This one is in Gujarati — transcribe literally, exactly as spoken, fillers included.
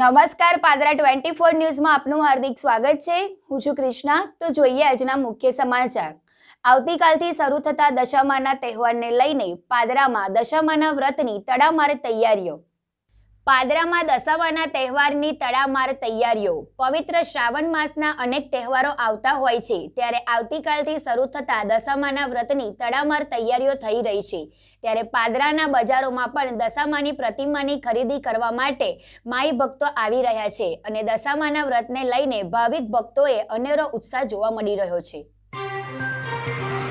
નમસ્કાર, પાદરા ટ્વેન્ટી ફોર ન્યૂઝમાં આપનું હાર્દિક સ્વાગત છે। હું છું કૃષ્ણા। તો જોઈએ આજના મુખ્ય સમાચાર। આવતીકાલથી શરૂ થતા દશામાના તહેવારને લઈને પાદરામાં દશામાના વ્રતની તડામાર તૈયારીઓ। પાદરામાં દશામાના તહેવારની તડામાર તૈયારીઓ। પવિત્ર શ્રાવણ માસના અનેક તહેવારો આવતા હોય છે, ત્યારે આવતીકાલથી શરૂ થતા દશામાના વ્રતની તડામાર તૈયારીઓ થઈ રહી છે। ત્યારે પાદરાના બજારોમાં પણ દશામાની પ્રતિમાની ખરીદી કરવા માટે માઈ ભક્તો આવી રહ્યા છે અને દશામાના વ્રતને લઈને ભાવિક ભક્તોએ અનેરો ઉત્સાહ જોવા મળી રહ્યો છે।